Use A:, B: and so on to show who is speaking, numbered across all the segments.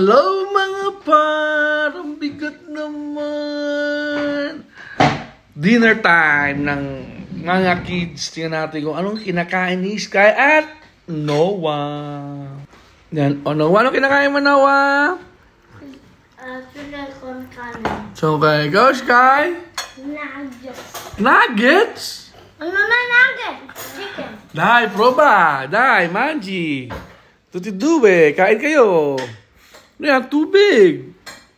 A: Hello mga par! Ang bigat naman! Dinner time ng mga kids. Tingnan natin kung anong kinakain ni Sky at Noah. Yan. O Noah, anong kinakain mo Noah?
B: Tuna con carne.
A: So okay, go Sky!
B: Nuggets.
A: Nuggets?
B: Ano na nuggets? Chicken.
A: Dai, proba! Dai, manji! Tuti dube, kain kayo! Ano yan? Tubig!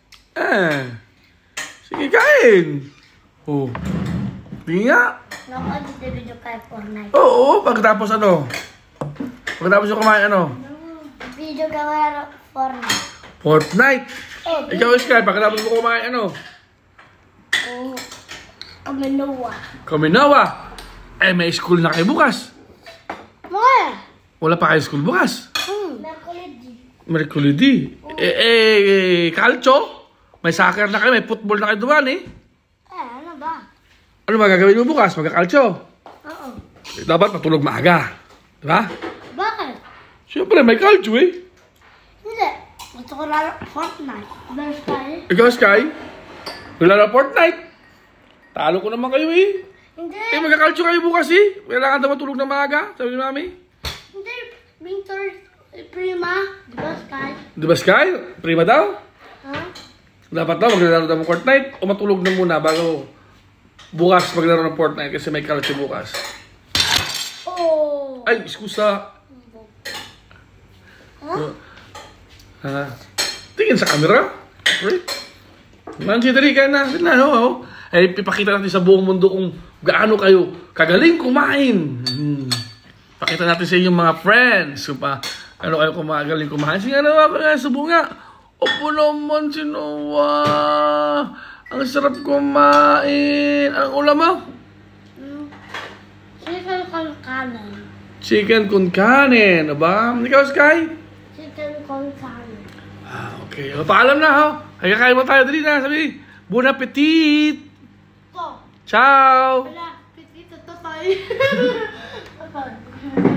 A: Sige, kain! Oh. Tingin nga!
B: Naku, dito video kay Fortnite.
A: Oo, pagkatapos ano? Pagkatapos yung kumain ano?
B: Video kay Fortnite.
A: Fortnite! Ikaw, Sky, pagkatapos mo kumain ano?
B: Oh, Noah.
A: Kaminawa! May school na kayo bukas.
B: More.
A: Wala pa kayo school bukas. Merkulidi. Calcio? May soccer na kayo, may football na kayo duman
B: Ano ba?
A: Ano magagawin mo bukas? Magka-calcio?
B: Oo.
A: Dapat matulog maaga. Diba?
B: Bakit?
A: Siyempre, may calcio
B: Hindi. Gusto ko lalo Fortnite. There's tayo.
A: Ikaw, Sky? Wala na Fortnite. Talo ko naman kayo
B: Hindi.
A: Magka-calcio kayo bukas Kailangan daw matulog na maaga. Sabi ni Mami.
B: Hindi. Winter Prima. Diba, Sky?
A: Diba, Sky? Prima daw?
B: Ha?
A: Dapat daw maglalaro daw ng Fortnite o matulog na muna bago bukas maglaro ng Fortnite kasi may calcio bukas.
B: Oh.
A: Ay, iskusa. Tingin sa camera. Right? Manji, dali ka na. No? Ay, ipakita natin sa buong mundo kung gaano kayo kagaling kumain. Pakita natin sa inyong mga friends kung ano kayo kumagaling kumain. Sige, ano ako nga, subo nga. Opo naman si Noah. Ang sarap kumain. Ang ulam mo?
B: Chicken con carne.
A: Chicken con carne. Ano ba? Ikaw, Sky?
B: Chicken con carne.
A: Okay. Paalam na, ha? Kaya mo tayo. Dali na. Sabi, bon appetit.
B: To.
A: Ciao.
B: Wala. Pitito to tayo.